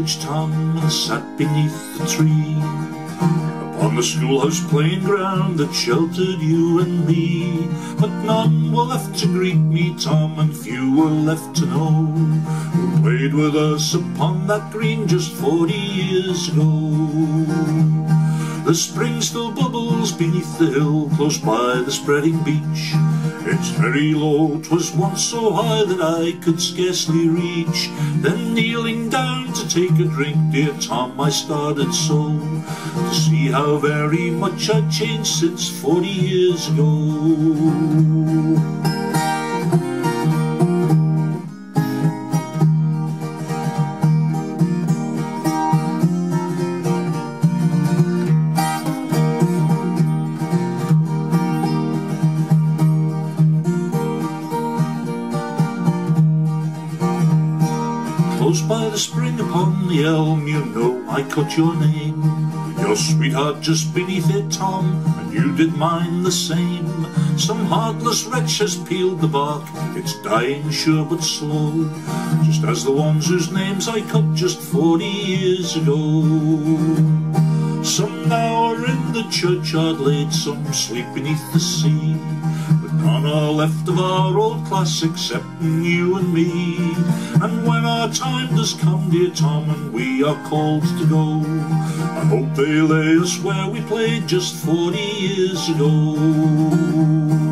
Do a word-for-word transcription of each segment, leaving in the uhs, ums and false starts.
aged Tom and sat beneath the tree, upon the schoolhouse playing ground that sheltered you and me. But none were left to greet me, Tom, and few were left to know who played with us upon that green just forty years ago. The spring still bubbles beneath the hill close by the spreading beach. It's very low, 'twas once so high that I could scarcely reach. Then kneeling down to take a drink, dear Tom, I started so, to see how very much I'd changed since forty years ago. Close by the spring upon the elm, you know I cut your name. Your sweetheart just beneath it, Tom, and you did mine the same. Some heartless wretch has peeled the bark, it's dying sure but slow, just as the ones whose names I cut just forty years ago. Some now are in the churchyard laid, some sleep beneath the sea, but none are left of our old class excepting you and me. And when our time does come, dear Tom, and we are called to go, I hope they lay us where we played just forty years ago.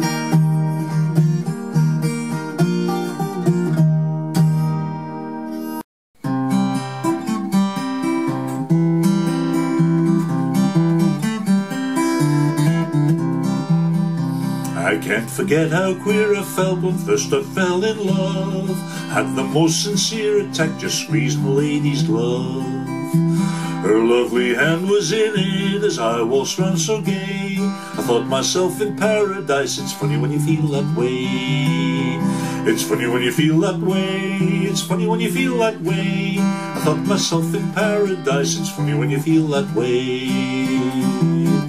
I can't forget how queer I felt when first I fell in love. Had the most sincere attack, just squeezing a lady's glove. Her lovely hand was in it as I waltzed round so gay. I thought myself in paradise. It's funny when you feel that way. It's funny when you feel that way. It's funny when you feel that way. I thought myself in paradise. It's funny when you feel that way.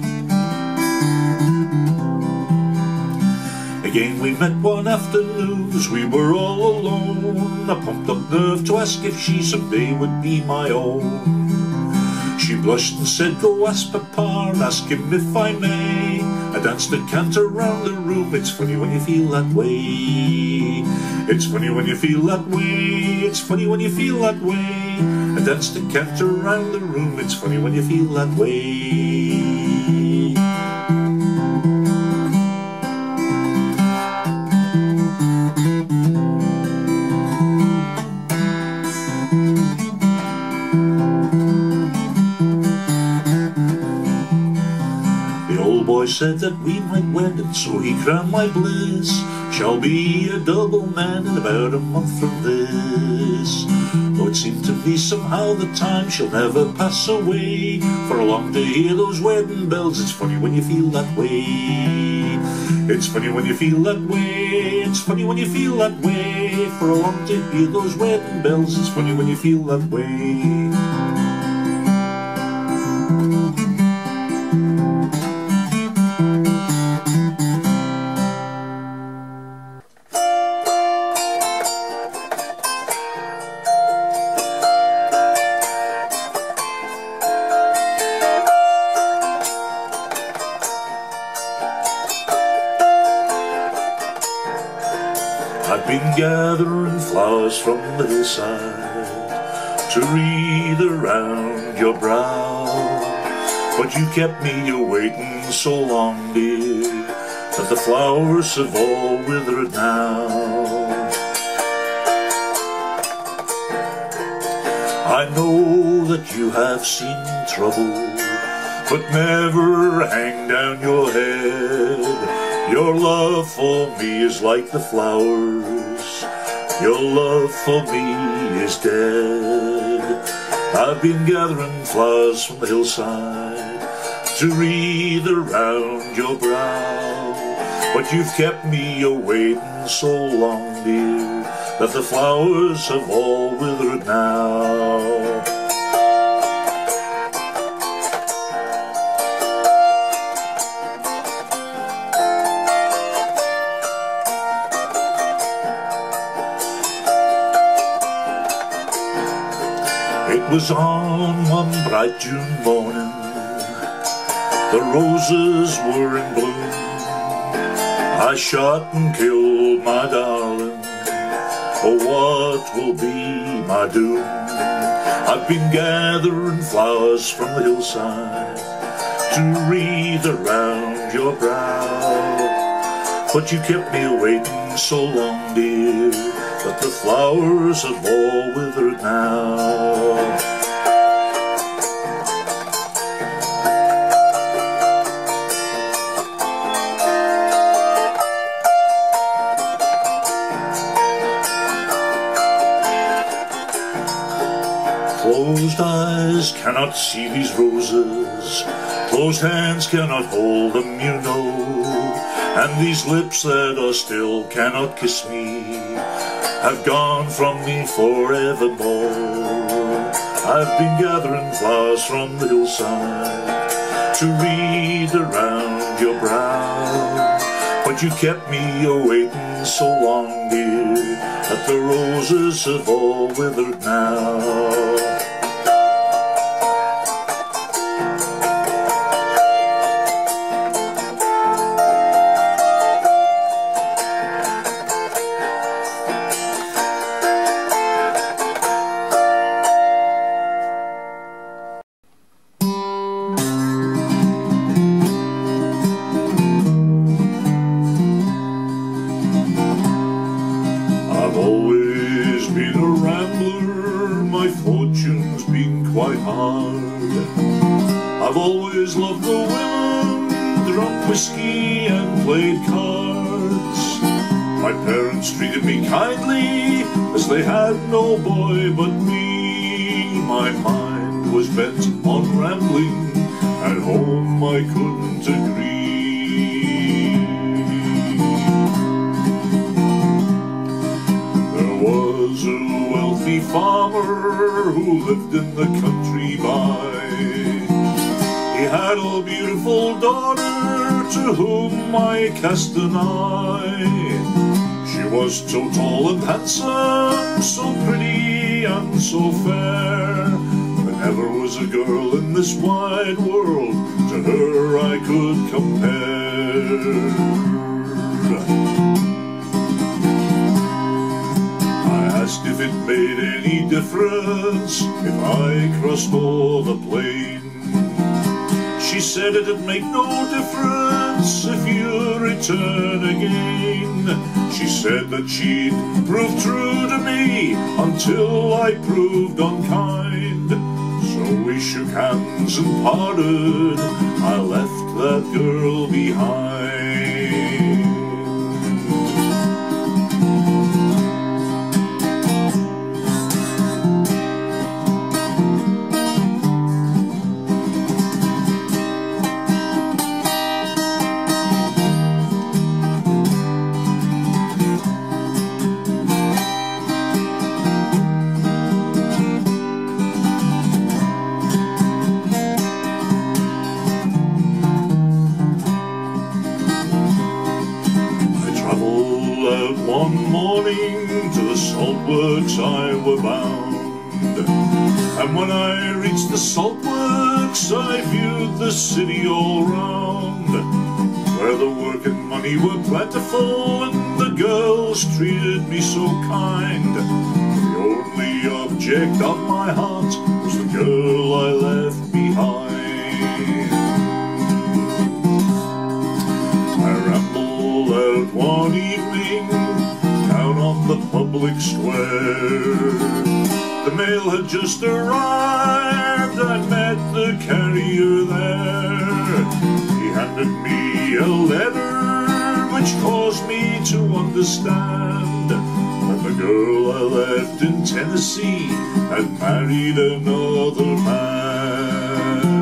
Again we met one afternoon as we were all alone. I pumped up nerve to ask if she someday would be my own. She blushed and said, go ask Papa and ask him if I may. I danced a canter round the room. It's funny when you feel that way. It's funny when you feel that way. It's funny when you feel that way. I danced a canter round the room. It's funny when you feel that way. Boy said that we might wed, and so he crowned my bliss. Shall be a double man in about a month from this. Though it seemed to me somehow the time shall never pass away, for I long to hear those wedding bells. It's funny when you feel that way. It's funny when you feel that way. It's funny when you feel that way, for I long to hear those wedding bells. It's funny when you feel that way. I've been gathering flowers from the hillside to wreathe around your brow, but you kept me awaiting so long, dear, that the flowers have all withered now. I know that you have seen trouble, but never hang down your head. Your love for me is like the flowers, your love for me is dead. I've been gathering flowers from the hillside to wreathe around your brow, but you've kept me awaiting so long, dear, that the flowers have all withered now. It was on one bright June morning. The roses were in bloom. I shot and killed my darling. Oh, what will be my doom? I've been gathering flowers from the hillside to wreathe around your brow, but you kept me waiting so long, dear, that the flowers have all withered now. Closed eyes cannot see these roses, closed hands cannot hold them, you know, and these lips that are still cannot kiss me have gone from me forevermore. I've been gathering flowers from the hillside to wreathe around your brow, but you kept me a-waiting so long, dear, that the roses have all withered now. I've always been a rambler, my fortune's been quite hard. I've always loved the women, drunk whiskey and played cards. My parents treated me kindly, as they had no boy but me. My mind was bent on rambling, at home I couldn't agree. Was a wealthy farmer who lived in the country by. He had a beautiful daughter to whom I cast an eye. She was so tall and handsome, so pretty and so fair. There never was a girl in this wide world to her I could compare. Asked if it made any difference if I crossed o'er the plain. She said it'd make no difference if you return again. She said that she'd prove true to me until I proved unkind. So we shook hands and parted. I left that girl behind. One morning to the salt works I were bound, and when I reached the salt works I viewed the city all round, where the work and money were plentiful and the girls treated me so kind. The only object of my heart was the girl I left behind. I rambled out one evening down on the public square. The mail had just arrived, I met the carrier there. He handed me a letter which caused me to understand that the girl I left in Tennessee had married another man.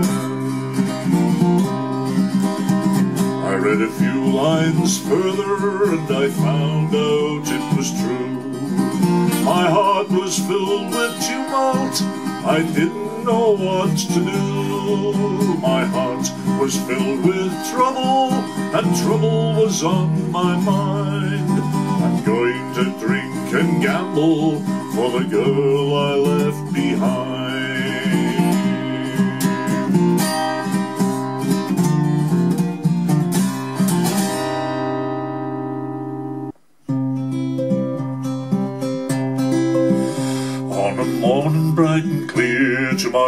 I read a few lines further and I found out it was true. My heart was filled with tumult, I didn't know what to do. My heart was filled with trouble, and trouble was on my mind. I'm going to drink and gamble for the girl I left behind.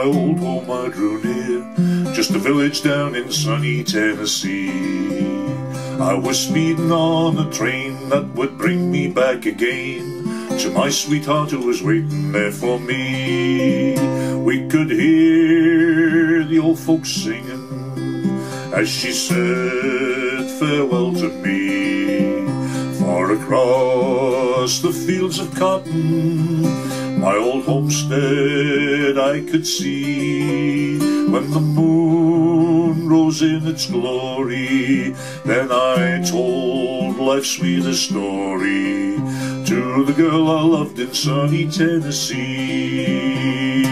old home I drew near, just a village down in sunny Tennessee. I was speeding on a train that would bring me back again to my sweetheart who was waiting there for me. We could hear the old folks singing as she said farewell to me. Far across the fields of cotton, my old homestead I could see. When the moon rose in its glory, then I told life's sweetest story to the girl I loved in sunny Tennessee.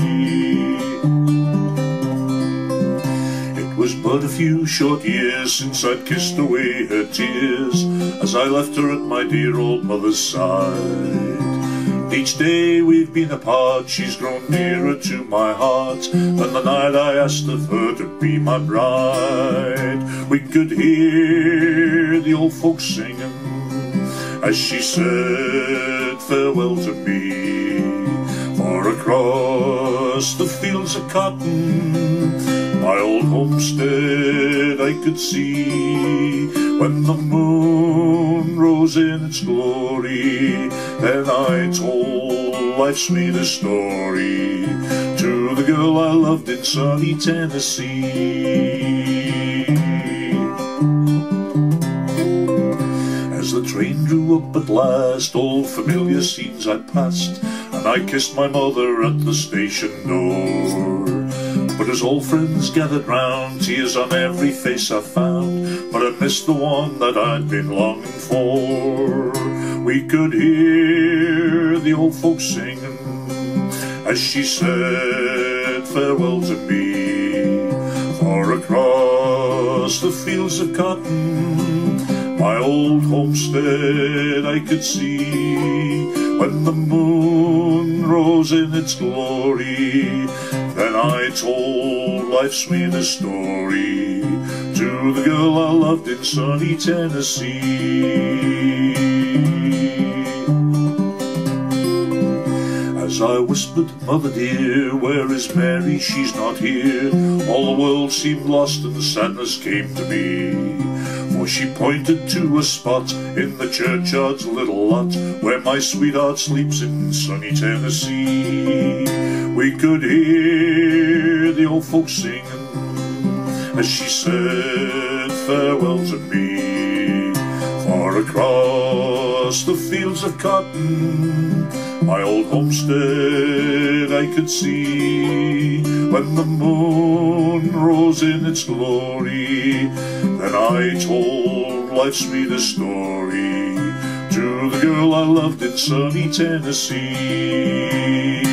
It was but a few short years since I'd kissed away her tears as I left her at my dear old mother's side. Each day we've been apart, she's grown nearer to my heart than the night I asked of her to be my bride. We could hear the old folks singing as she said farewell to me. Far across the fields of cotton, my old homestead I could see. When the moon rose in its glory, then I told life's sweetest story to the girl I loved in sunny Tennessee. As the train drew up at last, old familiar scenes I passed, and I kissed my mother at the station door. But as old friends gathered round, tears on every face I found, but I missed the one that I'd been longing for. We could hear the old folks singing as she said farewell to me. Far across the fields of cotton, my old homestead I could see. When the moon rose in its glory, then I told life's sweetest story to the girl I loved in sunny Tennessee. As I whispered, "Mother dear, where is Mary? She's not here." All the world seemed lost and sadness came to me. For she pointed to a spot in the churchyard's little lot where my sweetheart sleeps in sunny Tennessee. We could hear the old folks singing as she said farewell to me. Far across the fields of cotton, my old homestead I could see. When the moon rose in its glory, then I told life's sweetest story to the girl I loved in sunny Tennessee.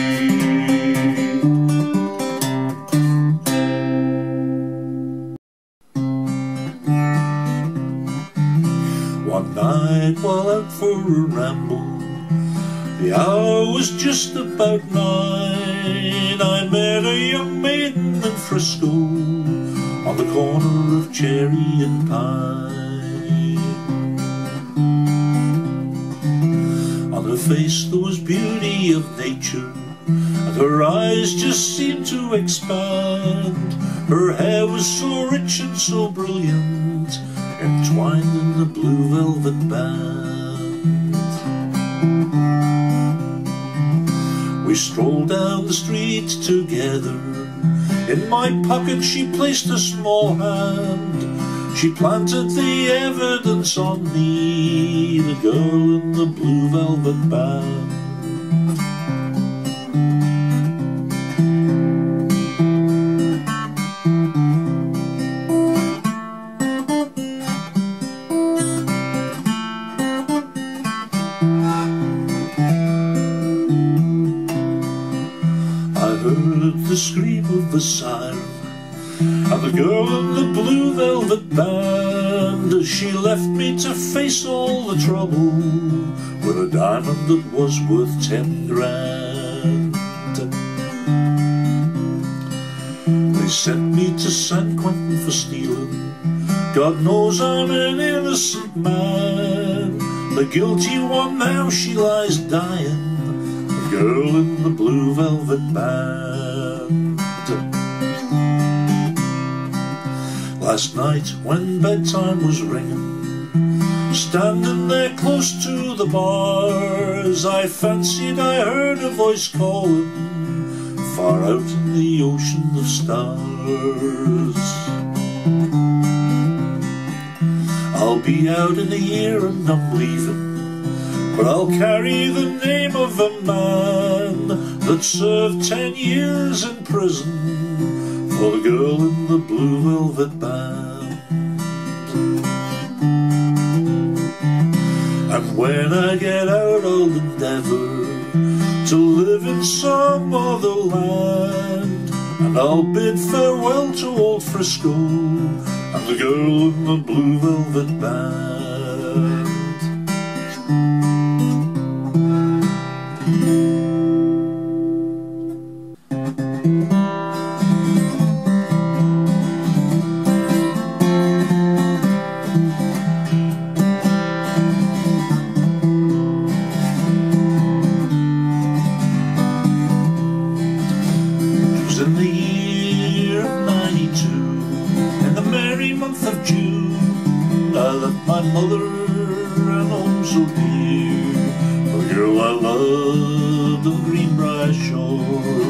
One night while out for a ramble, the hour was just about nine, I met a young maiden in Frisco on the corner of Cherry and Pine. On her face there was beauty of nature, and her eyes just seemed to expand. Her hair was so rich and so brilliant, entwined in the blue velvet band. We strolled down the street together. In my pocket she placed a small hand. She planted the evidence on me, the girl in the blue velvet band. The scream of the siren and the girl in the blue velvet band as she left me to face all the trouble with a diamond that was worth ten grand. They sent me to San Quentin for stealing. God knows I'm an innocent man. The guilty one, now she lies dying, the girl in the blue velvet band. last night when bedtime was ringing, standing there close to the bars, I fancied I heard a voice calling far out in the ocean of stars. I'll be out in a year and I'm leaving, but I'll carry the name of a man that served ten years in prison for the girl in the blue velvet band. And when I get out I'll endeavour to live in some other land, and I'll bid farewell to old Frisco and the girl in the blue velvet band. In the year of ninety-two, in the merry month of June, I left my mother and home so dear, the girl I loved on Greenbriar shore.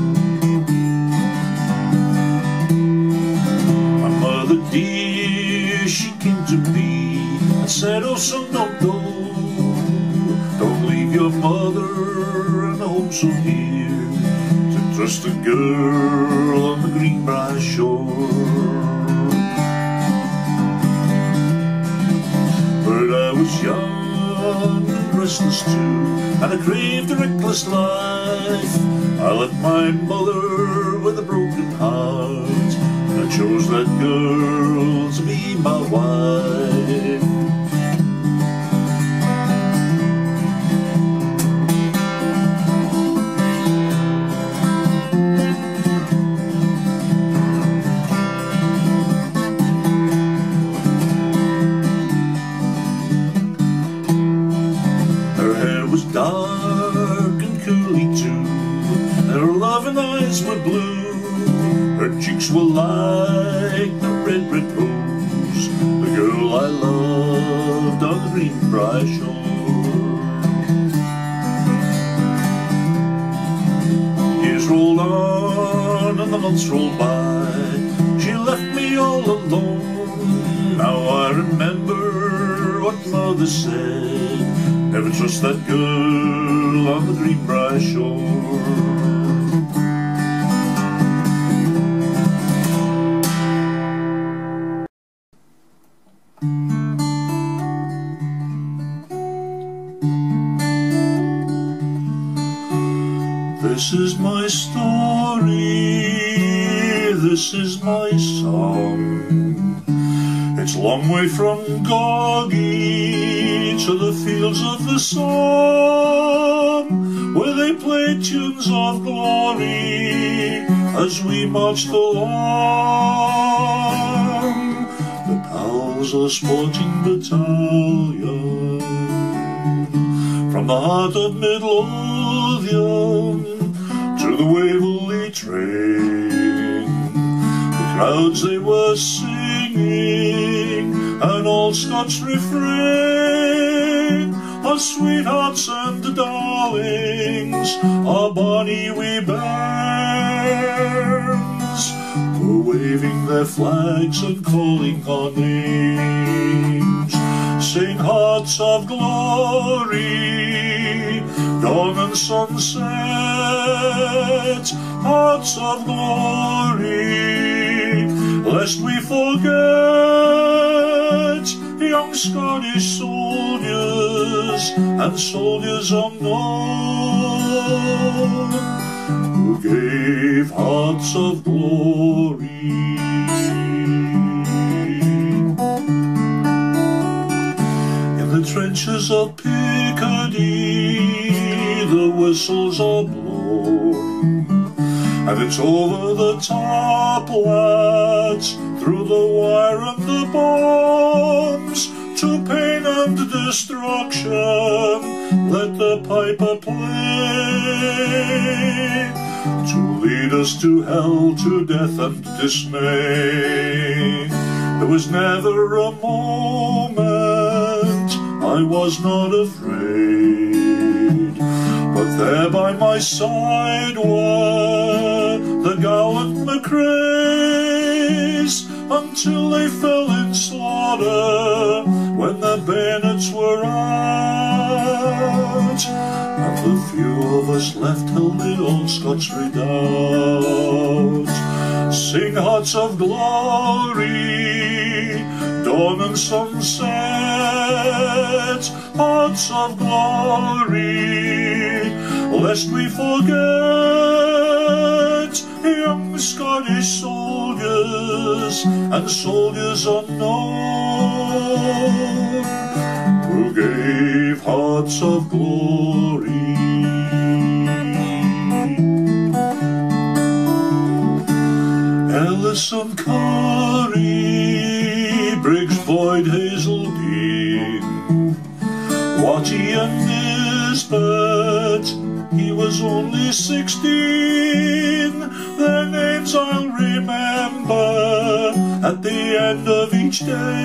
My mother dear, she came to me and said, "Oh son, don't go, don't leave your mother and home so dear, just a girl on the Greenbriar shore." But I was young and restless too, and I craved a reckless life. I left my mother with a broken heart, and I chose that girl to be my wife. Dark and curly too, her loving eyes were blue, her cheeks were like the red, red rose, the girl I loved on the Greenbriar shore. Years rolled on and the months rolled by, she left me all alone. Now I remember what mother said, never trust that girl on the Greenbriar shore. This is my story, this is my song. It's a long way from Goggy to the fields of the Somme, where they play tunes of glory as we marched along. The pals of the sporting battalion, from the heart of Midlothian to the Waverley train, the crowds they were singing an old Scots refrain, our sweethearts and darlings, our bonny wee bairns, were waving their flags and calling our names, saying hearts of glory, dawn and sunset, hearts of glory, lest we forget young Scottish soldiers and soldiers unknown, who gave hearts of glory. In the trenches of Picardy, the whistles are blown, and it's over the top, lads, through the wire and the bombs, to pain and destruction, let the piper play, to lead us to hell, to death and dismay. There was never a moment I was not afraid, but there by my side were the gallant McRaes, until they fell in slaughter when the bayonets were out, and the few of us left held the old Scots redoubt. Sing hearts of glory, dawn and sunset, hearts of glory, lest we forget young Scottish soldiers and soldiers unknown, who gave hearts of glory. Ellison, Curry, Briggs, Boyd, Hazeldine, Watty and Nisbet, he was only sixteen. Their names I'll remember at the end of each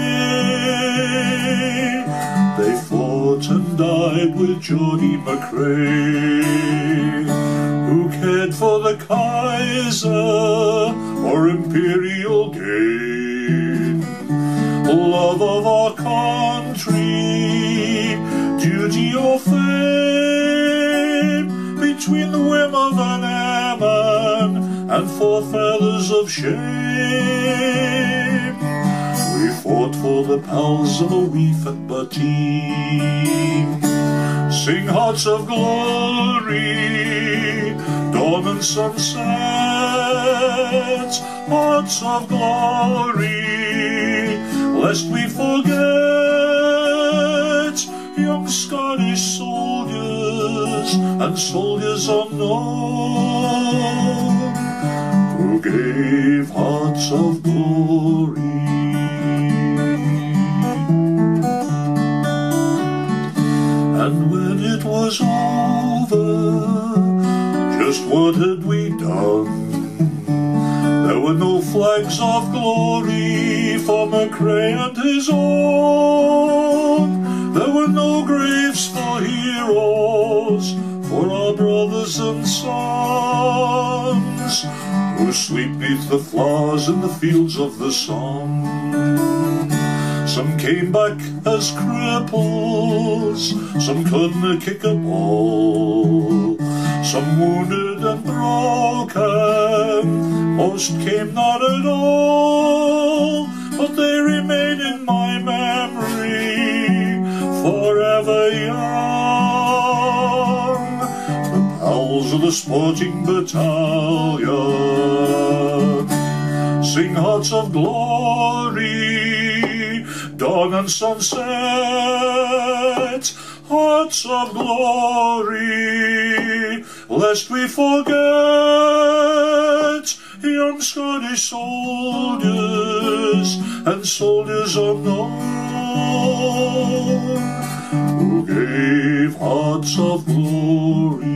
day. They fought and died with Geordie McRae, who cared for the Kaiser or imperial gain, love of our country, duty or fame, between the whim of an airman and four feathers of shame. We fought for the pals of a weef at Bateen. Sing hearts of glory, dawn and sunset, hearts of glory, lest we forget young Scottish soldiers and soldiers unknown, who gave hearts of glory. And when it was over, just what had we done? There were no flags of glory for McRae and his own. There were no graves for heroes, for our brothers and sons, who sleep beneath the flowers in the fields of the Somme. Some came back as cripples, some couldn't kick a ball, some wounded and broken, most came not at all, but they remain in my memory forever young, the pals of the sporting battalion. Sing hearts of glory, dawn and sunset, hearts of glory, lest we forget young Scottish soldiers and soldiers unknown, who gave hearts of glory.